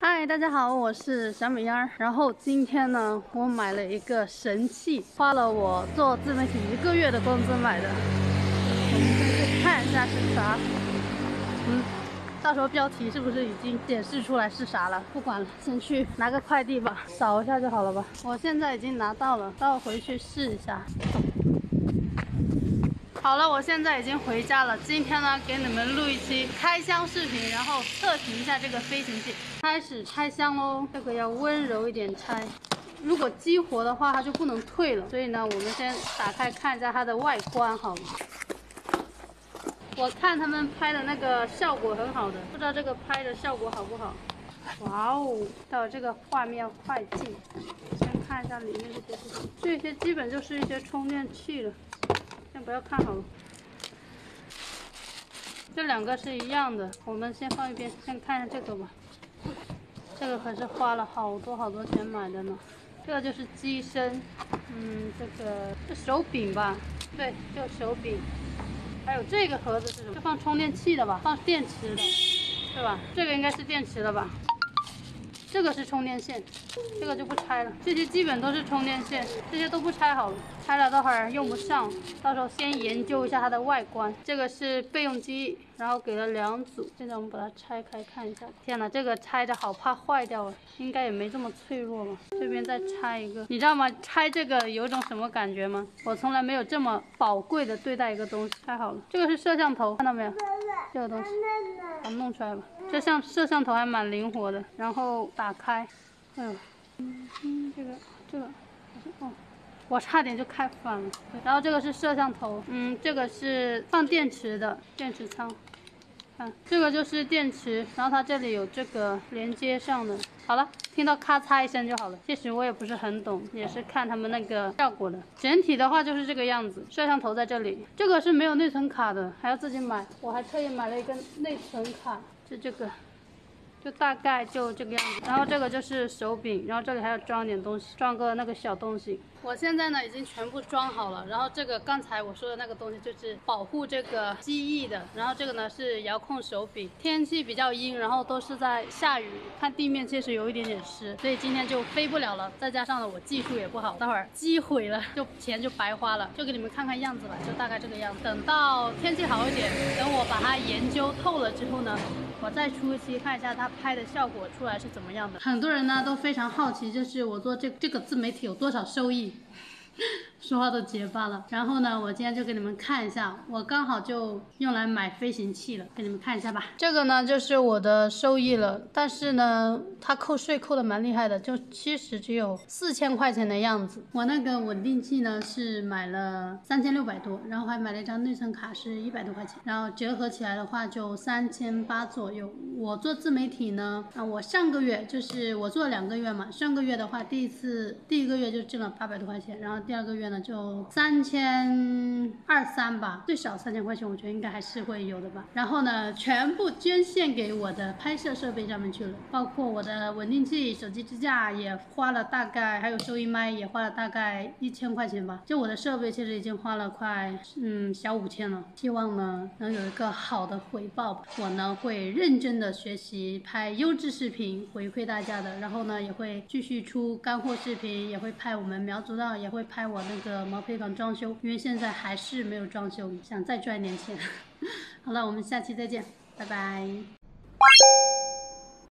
嗨，大家好，我是小米烟。然后今天呢，我买了一个神器，花了我做自媒体1个月的工资买的。我们先去看一下是啥。到时候标题是不是已经显示出来是啥了？不管了，先去拿个快递吧，扫一下就好了吧。我现在已经拿到了，待会回去试一下。好了，我现在已经回家了。今天呢，给你们录一期开箱视频，然后测评一下这个飞行器。开始拆箱喽，这个要温柔一点拆。如果激活的话，它就不能退了。所以呢，我们先打开看一下它的外观好了。我看他们拍的那个效果很好的，不知道这个拍的效果好不好。哇哦，到这个画面快进，先看一下里面这些是什么。这些基本就是一些充电器了。先不要看好了，这两个是一样的，我们先放一边，先看一下这个吧。这个可是花了好多钱买的呢。这个就是机身，这个是手柄吧？对，就手柄。还有这个盒子是什么？是放充电器的吧？放电池的，对吧？这个应该是电池的吧？这个是充电线，这个就不拆了。这些基本都是充电线，这些都不拆好了，拆了待会儿用不上，到时候先研究一下它的外观。这个是备用机，然后给了2组。现在我们把它拆开看一下。天哪，这个拆着好怕坏掉啊，应该也没这么脆弱吧？这边再拆一个，你知道吗？拆这个有种什么感觉吗？我从来没有这么宝贵的对待一个东西。拆好了，这个是摄像头，看到没有？这个东西，把它弄出来吧。这摄像头还蛮灵活的，然后打开，哎呦，这个，哦，我差点就开反了。然后这个是摄像头，这个是放电池的电池仓。看，这个就是电池，然后它这里有这个连接上的。好了，听到咔嚓一声就好了。其实我也不是很懂，也是看他们那个效果的。整体的话就是这个样子，摄像头在这里。这个是没有内存卡的，还要自己买。我还特意买了一个内存卡，是这个。就大概就这个样子，然后这个就是手柄，然后这里还要装点东西，装个那个小东西。我现在呢已经全部装好了，然后这个刚才我说的那个东西就是保护这个机翼的，然后这个呢是遥控手柄。天气比较阴，然后都是在下雨，看地面确实有一点点湿，所以今天就飞不了了。再加上呢我技术也不好，待会儿机毁了就钱就白花了，就给你们看看样子吧，就大概这个样子。等到天气好一点，等我把它研究透了之后呢，我再出一期看一下它拍的效果出来是怎么样的。很多人呢都非常好奇，就是我做这个自媒体有多少收益。说话都结巴了。然后呢，我今天就给你们看一下，我刚好就用来买飞行器了，给你们看一下吧。这个呢就是我的收益了，但是呢，它扣税扣的蛮厉害的，就其实只有4000块钱的样子。我那个稳定器呢是买了3600多，然后还买了一张内存卡是100多块钱，然后折合起来的话就3800左右。我做自媒体呢，我上个月就是我做了2个月嘛，上个月的话第一个月就挣了800多块钱，然后第2个月呢就3200-3300吧，最少3000块钱，我觉得应该还是会有的吧。然后呢，全部捐献给我的拍摄设备上面去了，包括我的稳定器、手机支架也花了大概，还有收音麦也花了大概1000块钱吧。就我的设备其实已经花了快小5000了，希望呢能有一个好的回报吧。我呢会认真的学习拍优质视频回馈大家的，然后呢也会继续出干货视频，也会拍我们苗族道，也会拍我那个毛坯房装修，因为现在还是没有装修，想再赚点钱。好了，我们下期再见，拜拜。